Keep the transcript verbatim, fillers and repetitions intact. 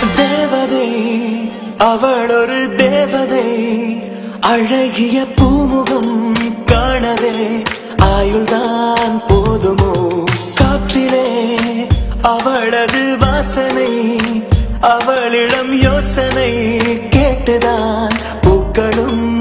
தேவதை அவள் ஒரு தேவதை அழகிய பூமுகம் காணவே ஆயுள்தான் போதுமோ காற்றிலே அவளது வாசனை அவளிடம் யோசனை கேட்டுதான் பூக்களும்